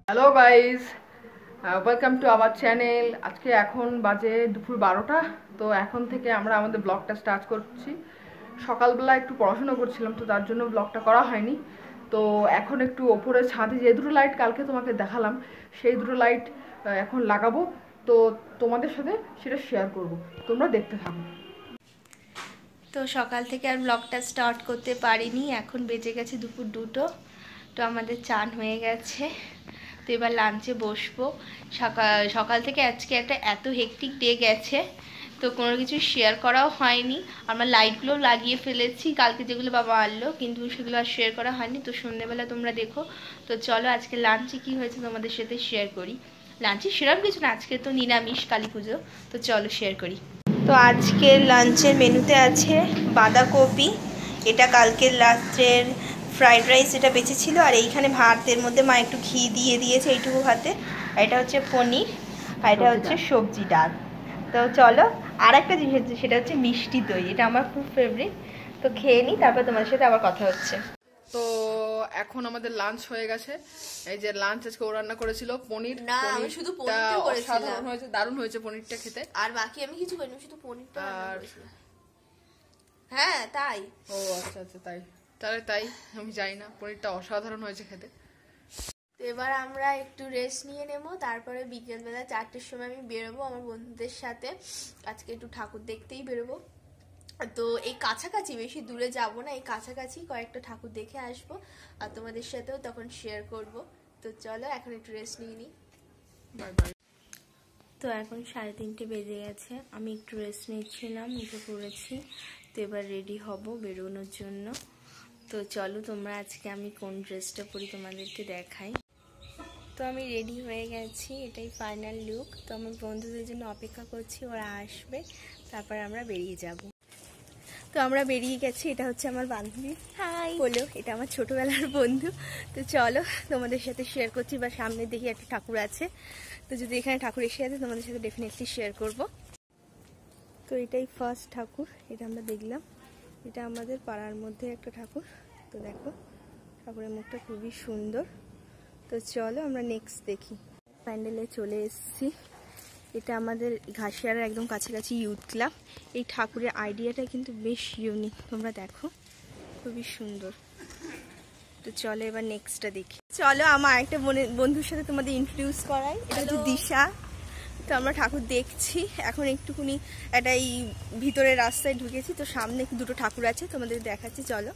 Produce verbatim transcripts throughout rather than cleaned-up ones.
Hello guys, welcome to our channel. আজকে এখন বাজে দুপুর বারোটা। তো এখন থেকে আমরা আমাদের ব্লগটা স্টার্ট করছি। সকালবেলা একটু পড়াশোনা করছিলাম, তো তার জন্য ব্লগটা করা হয়নি। তো এখন একটু ওপরে ছাদে যে দুটো লাইট কালকে তোমাকে দেখালাম, সেই দুটো লাইট এখন লাগাবো। তো তোমাদের সাথে সেটা শেয়ার করব, তোমরা দেখতে থাকো। তো সকাল থেকে আর ব্লগটা স্টার্ট করতে পারিনি, এখন বেজে গেছে দুপুর দুটো। তো আমাদের চান হয়ে গেছে, তো এবার লাঞ্চে বসবো। সকাল সকাল থেকে আজকে একটা এত হেকটিক ডে গেছে, তো কোনো কিছু শেয়ার করাও হয়নি। আমরা লাইটগুলো লাগিয়ে ফেলেছি কালকে, যেগুলো বাবা আনলো, কিন্তু সেগুলো আর শেয়ার করা হয়নি। তো সন্ধ্যেবেলা তোমরা দেখো। তো চলো আজকে লাঞ্চে কী হয়েছে তোমাদের সাথে শেয়ার করি। লাঞ্চে সেরকম কিছু না, আজকে তো নিরামিষ, কালী পুজো। তো চলো শেয়ার করি। তো আজকে লাঞ্চের মেনুতে আছে বাঁধাকপি, এটা কালকের রাত্রের ফ্রাইড রাইস এটা বেঁচে ছিল, আর এইখানে ভাতের মধ্যে মা একটু ঘি দিয়ে দিয়েছে এইটুকু ভাতে। আর এটা হচ্ছে পনির, আর এটা হচ্ছে সবজি ডাল। তো চলো, আর একটা জিনিস হচ্ছে, সেটা হচ্ছে মিষ্টি দই, এটা আমার খুব ফেভারিট। তো খেয়ে নিই, তারপর তোমাদের সাথে আবার কথা হচ্ছে। তো এখন আমাদের লাঞ্চ হয়ে গেছে। এই যে লাঞ্চ আজকে ও রান্না করেছিল পনির। না, আমি শুধু পনিরটা করেছিলাম। সাধারণ হয়েছে, দারুণ হয়েছে পনিরটা খেতে। আর বাকি আমি কিছু করিনি, শুধু পনিরটা রান্না আর করেছিলাম। হ্যাঁ তাই। ও আচ্ছা আচ্ছা, তাই তাহলে তাই আমি জানি না, পনিরটা অসাধারণ হয়েছে খেতে। তো এবার আমরা একটু রেস্ট নিয়ে নেব, তারপরে বিকেলবেলা চারটের সময় আমি বেরোবো আমার বন্ধুদের সাথে। আজকে একটু ঠাকুর দেখতেই বেরোবো। তো এই কাছাকাছি, বেশি দূরে যাব না, এই কাছাকাছি কয়েকটা ঠাকুর দেখে আসবো, আর তোমাদের সাথেও তখন শেয়ার করব। তো চলো এখন একটু রেস্ট নিয়ে নিই। Bye bye. তো এখন সাড়ে তিনটে বেজে গেছে, আমি একটু রেস্ট নিচ্ছিলাম, উঠে পড়েছি। তো এবার রেডি হব বেরোনোর জন্য। তো চলো তোমরা আজকে আমি কোন ড্রেসটা পরি তোমাদেরকে দেখাই। তো আমি রেডি হয়ে গেছি, এটাই ফাইনাল লুক। তো আমার বন্ধুদের জন্য অপেক্ষা করছি, ওরা আসবে, তারপর আমরা বেরিয়ে যাব। তো আমরা বেরিয়ে গেছি, এটা হচ্ছে আমার বান্ধবী। হাই বলো, এটা আমার ছোটবেলার বন্ধু। তো চলো তোমাদের সাথে শেয়ার করছি। বা সামনে দেখি একটা ঠাকুর আছে, তো যদি এখানে ঠাকুর এসে আছে তোমাদের সাথে ডেফিনেটলি শেয়ার করব। তো এটাই ফার্স্ট ঠাকুর, এটা আমরা দেখলাম। এটা আমাদের পাড়ার মধ্যে একটা ঠাকুর। তো দেখো ঠাকুরের মুখটা খুবই সুন্দর। তো চলো আমরা নেক্সট দেখি। প্যান্ডেলে চলে এসেছি, এটা আমাদের ঘাসিয়ার একদম কাছাকাছি ইউথ ক্লাব। এই ঠাকুরের আইডিয়াটা কিন্তু বেশ ইউনিক, তোমরা দেখো খুবই সুন্দর। তো চলো এবার নেক্সটটা দেখি। চলো আমার একটা বন্ধুর সাথে তোমাদের ইন্ট্রোডিউস করাই, এটা হচ্ছে দিশা। তো আমরা ঠাকুর দেখছি এখন, একটুকুনি একটা এই ভিতরের রাস্তায় ঢুকেছি। তো সামনে দুটো ঠাকুর আছে, তোমাদের দেখাচ্ছি চলো।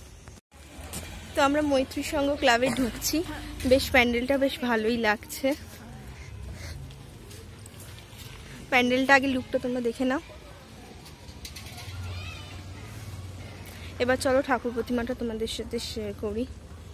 তো আমরা মৈত্রী সংঘ ক্লাবে ঢুকছি, বেশ প্যান্ডেলটা বেশ ভালোই লাগছে। প্যান্ডেলটা আগে লুকটা তোমরা দেখে নাও। এবার চলো ঠাকুর প্রতিমাটা তোমাদের সাথে শেয়ার করি।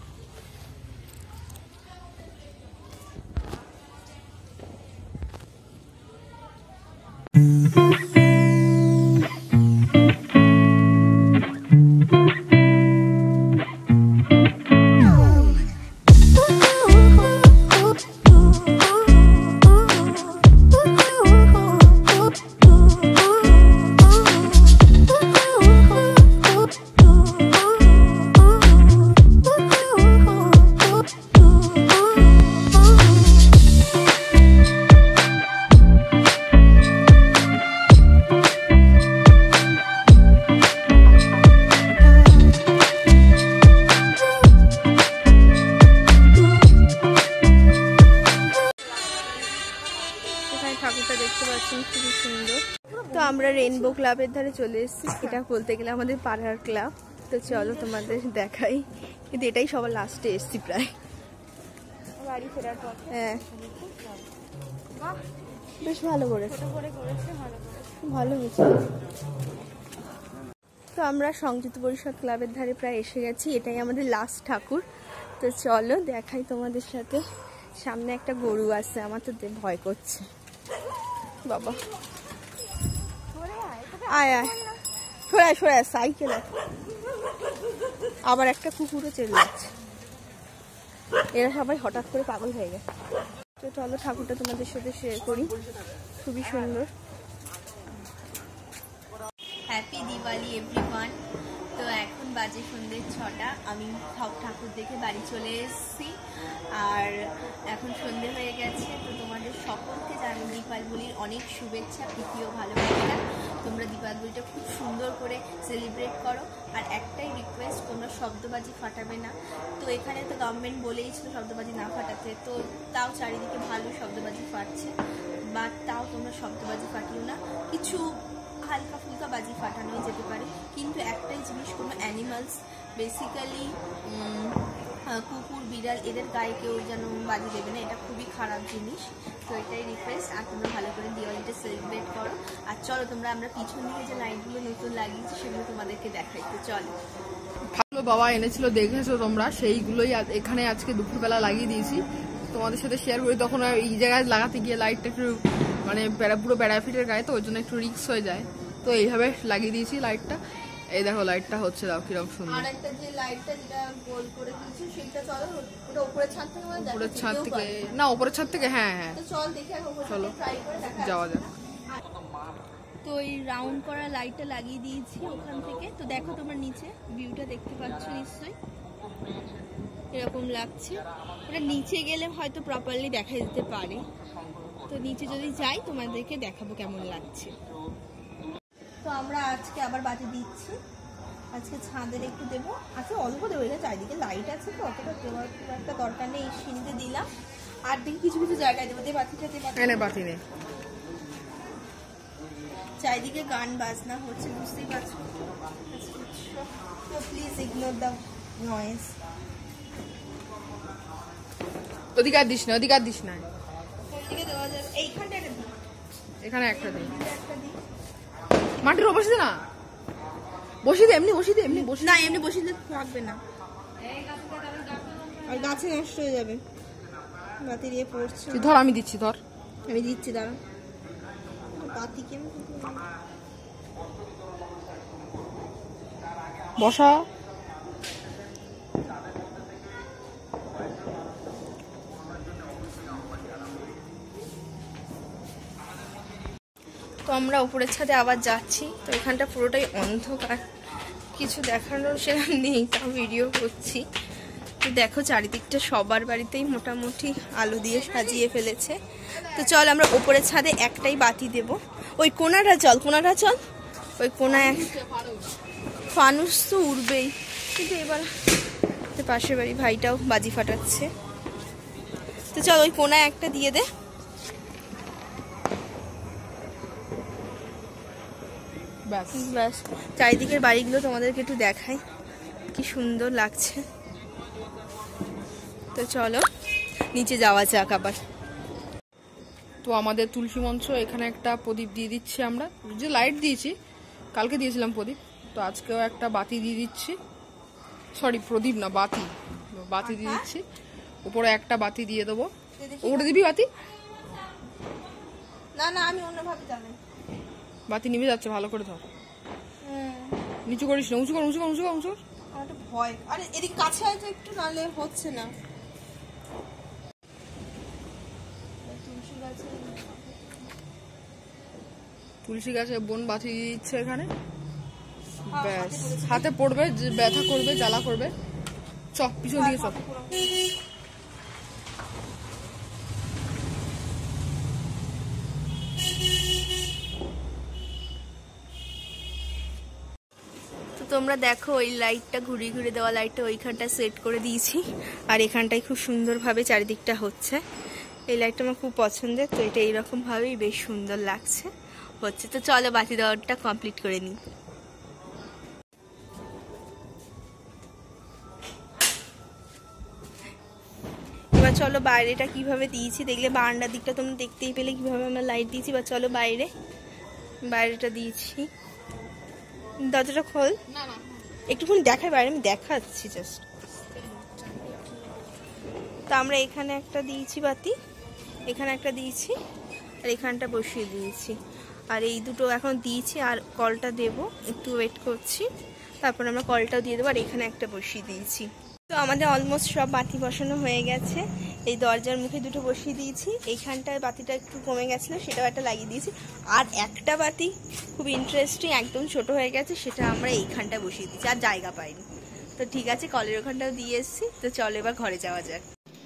ঠাকুরটা দেখতে পাচ্ছেন খুবই সুন্দর। তো আমরা রেইনবো ক্লাবের ধারে চলে এসেছি, এটা বলতে গেলে আমাদের পাড়ার ক্লাব। তো চলো তোমাদের দেখাই, কিন্তু এটাই সবার লাস্টে এসেছি প্রায়। হ্যাঁ বেশ ভালো করেছে, ভালো হয়েছে। তো আমরা সংযুক্ত পরিষদ ক্লাবের ধারে প্রায় এসে গেছি, এটাই আমাদের লাস্ট ঠাকুর। তো চলো দেখাই তোমাদের সাথে। সামনে একটা গরু আছে, আমার তো ভয় করছে বাবা। আয় আয়, সরায় সরায় সাইকেল। আবার একটা কুকুরও চলে যাচ্ছে, এরা সবাই হঠাৎ করে পাগল হয়ে গেছে। তো চলো ঠাকুরটা তোমাদের সাথে শেয়ার করি, খুবই সুন্দর। Happy Diwali everyone. তো এখন বাজে সন্ধ্যে ছটা। আমি সব ঠাকুর দেখে বাড়ি চলে এসেছি, আর এখন সন্ধ্যে হয়ে গেছে। তো তোমাদের সকলকে জানি দীপাবলির অনেক শুভেচ্ছা, প্রীতি ও ভালোবাসা। তোমরা দীপাবলিটা খুব সুন্দর করে সেলিব্রেট করো। আর একটাই রিকোয়েস্ট, তোমরা শব্দবাজি ফাটাবে না। তো এখানে তো গভর্নমেন্ট বলেই ছিল শব্দবাজি না ফাটাতে, তো তাও চারিদিকে ভালো শব্দবাজি ফাটছে, বা তাও তোমরা শব্দবাজি ফাটিও না। কিছু হালকা ফুলকা বাজি ফাটানোই যেতে পারে, কিন্তু একটাই জিনিস, কোনো অ্যানিমালস বেসিক্যালি কুকুর বিড়াল এদের গায়ে কেউ যেন বাজি দেবে না, এটা খুবই খারাপ জিনিস। তো এটাই রিকোয়েস্ট। আর তোমরা ভালো করে দিওয়ালিটা সেলিব্রেট করো। আর চলো তোমরা আমরা পিছন দিকে যে লাইটগুলো নতুন লাগিয়েছি সেগুলো তোমাদেরকে দেখাই। তো চলো। ভালো বাবা এনেছিল, দেখেছো তোমরা, সেইগুলোই এখানে আজকে দুপুরবেলা লাগিয়ে দিয়েছি, তোমাদের সাথে শেয়ার করি। তখন এই জায়গায় লাগাতে গিয়ে লাইটটা একটু মানে পুরো প্যারাফিটের গায়ে, তো ওই জন্য একটু রিস্ক হয়ে যায়, তো এইভাবে লাগিয়ে দিয়েছি লাইটটা। এই দেখো লাইটটা হচ্ছে, দাও কিরকম সুন্দর। আর একটা যে লাইটটা যেটা গোল করে দিয়েছি সেটা চলো, ওটা উপরের ছাদ থেকে মানে উপরের ছাদ থেকে না, উপরের ছাদ থেকে, হ্যাঁ হ্যাঁ তো চল দেখি আগে উপরে চলো ট্রাই করে দেখা যাওয়া যাক। তো এই রাউন্ড করা লাইটটা লাগিয়ে দিয়েছি ওখান থেকে। তো দেখো তোমরা নিচে ভিউটা দেখতে পাচ্ছ নিশ্চয়ই, এরকম লাগছে। ওটা নিচে গেলে হয়তো প্রপারলি দেখা যেতে পারে, তো নিচে যদি যাই তোমাদেরকে দেখাবো কেমন লাগছে। তো আমরা আজকে আবার বাতি দিচ্ছি, আজকে ছাদের একটু দেবো, আজকে অল্প দেবো, এটা চারিদিকে লাইট আছে তো অতটা দেওয়ার খুব একটা দরকার নেই। এই সিঁড়িতে দিলাম, আর দেখি কিছু কিছু জায়গায় দেবো। দিয়ে বাতিটা দিয়ে বাতি নেই, চারিদিকে গান বাজনা হচ্ছে, বুঝতেই পারছো। তো প্লিজ ইগনোর দ্য নয়েজ। ওদিকে আর দিস না, ওদিকে আর দিস না, কোনদিকে দেওয়া যাবে? এইখানটা একটা দিই, এখানে একটা দিই, একটা দিই। মাটির ওপর বসে দে না, বসিয়ে দে এমনি, বসিয়ে দে এমনি, বসে না এমনি বসিয়ে থাকবে না, আর গাছে নষ্ট হয়ে যাবে। বাতি দিয়ে পড়ছে, ধর আমি দিচ্ছি, ধর আমি দিচ্ছি, দাঁড়া। বাতি কেমন বসা। তো আমরা উপরের ছাদে আবার যাচ্ছি। তো এখানটা পুরোটাই অন্ধকার, কিছু দেখানোর সেরকম নেই, তাও ভিডিও করছি। তো দেখো চারিদিকটা সবার বাড়িতেই মোটামুটি আলো দিয়ে সাজিয়ে ফেলেছে। তো চল আমরা উপরের ছাদে একটাই বাতি দেব। ওই কোনাটা চল, কোনাটা চল, ওই কোনা এক ফানুস তো উড়বেই, কিন্তু এবার পাশের বাড়ি ভাইটাও বাজি ফাটাচ্ছে। তো চল ওই কোনায় একটা দিয়ে দে। ব্যাস চারিদিকের বাড়িগুলো তোমাদেরকে একটু দেখাই, কি সুন্দর লাগছে। তো চলো নিচে যাওয়া যাক আবার। তো আমাদের তুলসী মঞ্চ, এখানে একটা প্রদীপ দিয়ে দিচ্ছি আমরা, যে লাইট দিয়েছি কালকে দিয়েছিলাম প্রদীপ, তো আজকেও একটা বাতি দিয়ে দিচ্ছি, সরি প্রদীপ না বাতি, বাতি দিয়ে দিচ্ছি। উপরে একটা বাতি দিয়ে দেবো, উপরে দিবি বাতি? না না আমি অন্যভাবে জানি। বাতি নিভে যাচ্ছে, ভালো করে ধর, নিচু করিস না, উঁচু কর, উঁচু কর, উঁচু কর, উঁচু কর। আমার একটা ভয়, আরে এদিক কাছে হয়তো একটু, নালে হচ্ছে না। তুলসী গাছে বোন বাতি দিয়ে দিচ্ছে এখানে, ব্যাস হাতে পড়বে, ব্যথা করবে, জ্বালা করবে। চপ পিছন দিকে চপ। তোমরা দেখো ওই লাইটটা ঘুরিয়ে ঘুরে দেওয়া লাইটটা ওইখানটা সেট করে দিয়েছি, আর এখানটায় খুব সুন্দরভাবে চারিদিকটা হচ্ছে। এই লাইটটা আমার খুব পছন্দের, তো এটা এইরকম ভাবেই বেশ সুন্দর লাগছে হচ্ছে। তো চলো বাতি দেওয়াটা কমপ্লিট করে নিই। এবার চলো বাইরেটা কিভাবে দিয়েছি দেখলে, বারান্দার দিকটা তোমরা দেখতেই পেলে কিভাবে আমরা লাইট দিয়েছি। বা চলো বাইরে, বাইরেটা দিয়েছি। দরজাটা খোল, একটুখানি দেখাই বাইরে, আমি দেখাচ্ছি জাস্ট। তো আমরা এখানে একটা দিয়েছি বাতি, এখানে একটা দিয়েছি, আর এখানটা বসিয়ে দিয়েছি। আর এই দুটো এখন দিয়েছি, আর কলটা দেব, একটু ওয়েট করছি, তারপর আমরা কলটাও দিয়ে দেবো। আর এখানে একটা বসিয়ে দিয়েছি। তো আমাদের অলমোস্ট সব বাতি বসানো হয়ে গেছে। এই দরজার মুখে দুটো বসিয়ে দিয়েছি, এইখানটায় বাতিটা একটু কমে গেছিলো সেটাও একটা লাগিয়ে দিয়েছি, আর একটা বাতি খুব ইন্টারেস্টিং একদম ছোট হয়ে গেছে সেটা আমরা এইখানটায় বসিয়ে দিয়েছি, আর জায়গা পাইনি। তো ঠিক আছে, কলের ওখানটাও দিয়ে এসেছি। তো চলো এবার ঘরে যাওয়া যাক।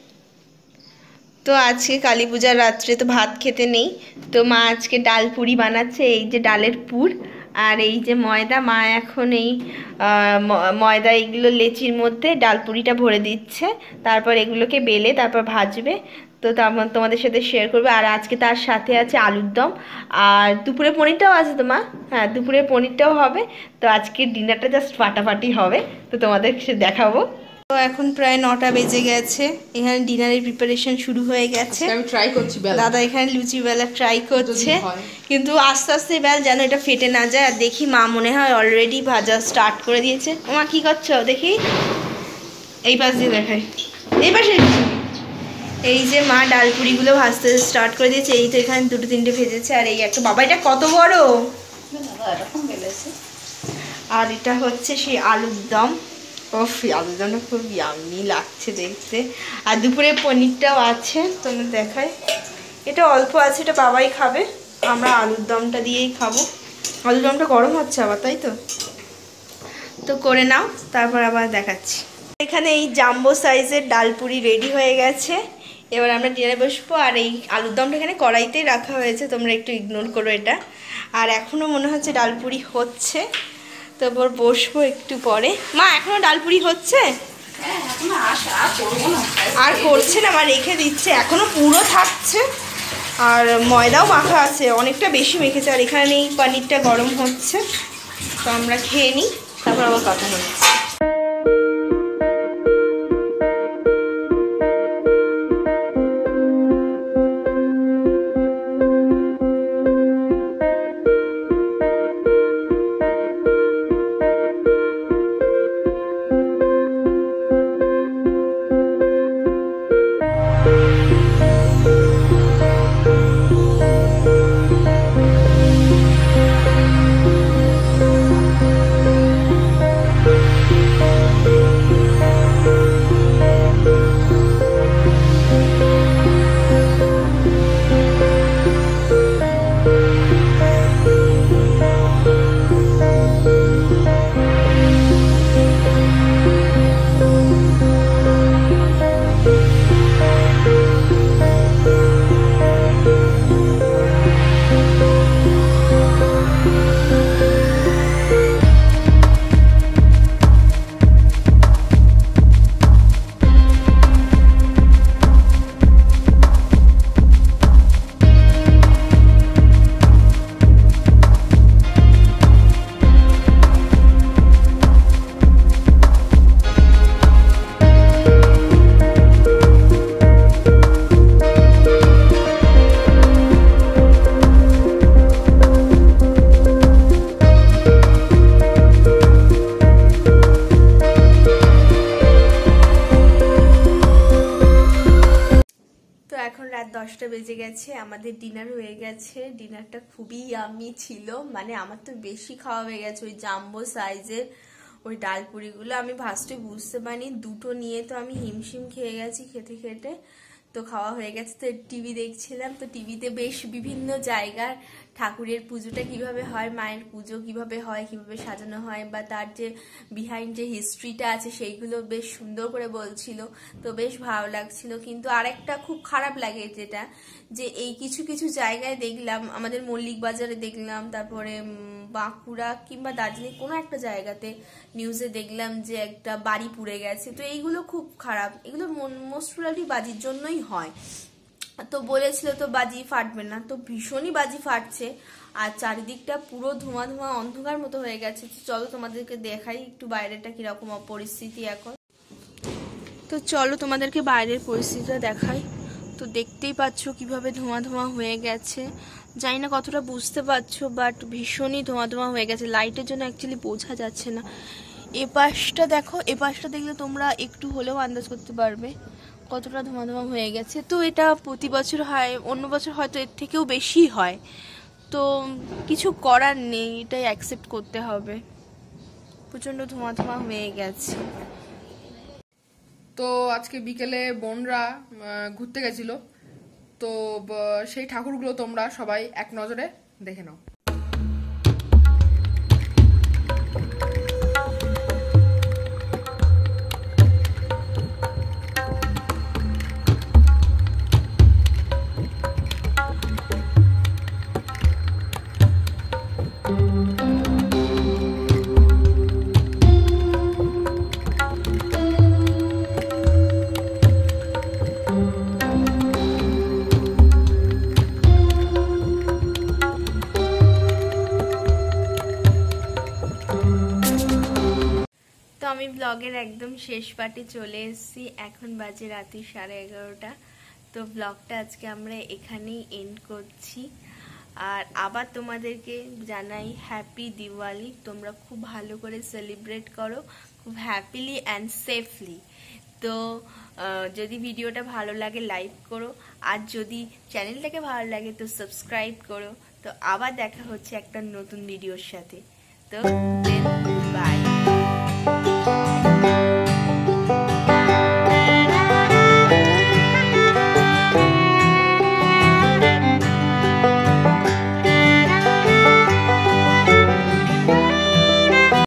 তো আজকে কালী পূজার রাত্রে তো ভাত খেতে নেই, তো মা আজকে ডাল পুরি বানাচ্ছে। এই যে ডালের পুর, আর এই যে ময়দা, মা এখন এই ময়দা এইগুলো লেচির মধ্যে ডাল পুরিটা ভরে দিচ্ছে, তারপর এগুলোকে বেলে তারপর ভাজবে। তো তারপর তোমাদের সাথে শেয়ার করবে। আর আজকে তার সাথে আছে আলুর দম, আর দুপুরে পনিরটাও আছে তো মা, হ্যাঁ দুপুরে পনিরটাও হবে। তো আজকে ডিনারটা জাস্ট ফাটাফাটি হবে, তো তোমাদের দেখাবো। তো এখন প্রায় নটা বেজে গেছে, এখানে ডিনারের প্রিপারেশন শুরু হয়ে গেছে। আমি ট্রাই করছি বেলা, দাদা এখানে লুচি বেলা ট্রাই করছে, কিন্তু আস্তে আস্তে বেল যেন এটা ফেটে না যায়। আর দেখি মা মনে হয় অলরেডি ভাজা স্টার্ট করে দিয়েছে। মা কি করছো দেখি, এই পাশ দিয়ে দেখাই, এই পাশে। এই যে মা ডালপুরিগুলো ভাজতে স্টার্ট করে দিয়েছে। এই তো এখানে দুটো তিনটে ভেজেছে, আর এই একটা, বাবা এটা কত বড়, আর এটা হচ্ছে সেই আলুর দম। ওফ, আলুর দমটা খুব ইয়ামি লাগছে দেখতে। আর দুপুরে পনিরটাও আছে, তোমার দেখাই। এটা অল্প আছে, এটা বাবাই খাবে, আমরা আলুর দমটা দিয়েই খাবো। আলুর দমটা গরম হচ্ছে আবার, তাই তো তো করে নাও, তারপর আবার দেখাচ্ছি। এখানে এই জাম্বো সাইজের ডালপুরি রেডি হয়ে গেছে, এবার আমরা ডিনারে বসবো। আর এই আলুর দমটা এখানে কড়াইতেই রাখা হয়েছে, তোমরা একটু ইগনোর করো এটা। আর এখনও মনে হচ্ছে ডালপুরি হচ্ছে, তারপর বসবো একটু পরে। মা এখনো ডালপুরি হচ্ছে? আর করছে না, মা রেখে দিচ্ছে, এখনো পুরো থাকছে। আর ময়দাও মাখা আছে, অনেকটা বেশি মেখেছে। আর এখানে এই পনিরটা গরম হচ্ছে, তো আমরা খেয়ে নিই, তারপর আবার কথা হচ্ছে। দশটা বেজে গেছে, আমাদের ডিনার হয়ে গেছে। ডিনারটা খুবই ইয়ামি ছিল, মানে আমার তো বেশি খাওয়া হয়ে গেছে। ওই জাম্বো সাইজের ওই ডালপুরিগুলো আমি ফার্স্টে বুঝতে পারিনি, দুটো নিয়ে তো আমি হিমশিম খেয়ে গেছি খেতে খেতে। তো খাওয়া হয়ে গেছে, তো টিভি দেখছিলাম। তো টিভিতে বেশ বিভিন্ন জায়গার ঠাকুরের পুজোটা কিভাবে হয়, মায়ের পুজো কিভাবে হয়, কিভাবে সাজানো হয়, বা তার যে বিহাইন্ড যে হিস্ট্রিটা আছে সেইগুলো বেশ সুন্দর করে বলছিল, তো বেশ ভালো লাগছিল। কিন্তু আরেকটা খুব খারাপ লাগে যেটা, যে এই কিছু কিছু জায়গায় দেখলাম, আমাদের মল্লিক বাজারে দেখলাম, তারপরে বাঁকুড়া কিংবা দার্জিলিং কোনো একটা জায়গাতে নিউজে দেখলাম যে একটা বাড়ি পুড়ে গেছে। তো এইগুলো খুব খারাপ, এগুলো মোস্ট প্রবাবলি বাজির জন্যই হয়। তো বলেছিল তো বাজি ফাটবে না, তো ভীষণই বাজি ফাটছে, আর চারিদিকটা পুরো ধোঁয়া ধোঁয়া অন্ধকার মতো হয়ে গেছে। চলো তোমাদেরকে দেখাই একটু বাইরেটা কিরকম পরিস্থিতি এখন। তো চলো তোমাদেরকে বাইরের পরিস্থিতিটা দেখাই। তো দেখতেই পাচ্ছ কিভাবে ধোঁয়া ধোঁয়া হয়ে গেছে, জানি না কতটা বুঝতে পারছো, বাট ভীষণই ধোঁয়া ধোঁয়া হয়ে গেছে, লাইটের জন্য অ্যাকচুয়ালি বোঝা যাচ্ছে না। এ পাশটা দেখো, এ পাশটা দেখলে তোমরা একটু হলেও আন্দাজ করতে পারবে কতটা ধোঁয়া ধোঁয়া হয়ে গেছে। তো এটা প্রতি বছর হয়, অন্য বছর হয়তো এর থেকেও বেশি হয়, তো কিছু করার নেই, এটাই অ্যাকসেপ্ট করতে হবে। প্রচণ্ড ধোঁয়া ধোঁয়া হয়ে গেছে। তো আজকে বিকেলে বোনরা ঘুরতে গেছিল, তো সেই ঠাকুরগুলো তোমরা সবাই এক নজরে দেখে নাও। তো আমি ব্লগের একদম শেষ পার্টে চলে এসেছি। এখন বাজে রাত্রি সাড়ে এগারোটা। তো ব্লগটা আজকে আমরা এখানেই এন্ড করছি। আর আবার তোমাদেরকে জানাই হ্যাপি দিওয়ালি। তোমরা খুব ভালো করে সেলিব্রেট করো, খুব হ্যাপিলি অ্যান্ড সেফলি। তো যদি ভিডিওটা ভালো লাগে লাইক করো, আর যদি চ্যানেলটাকে ভালো লাগে তো সাবস্ক্রাইব করো। তো আবার দেখা হচ্ছে একটা নতুন ভিডিওর সাথে। তো দেন বাই।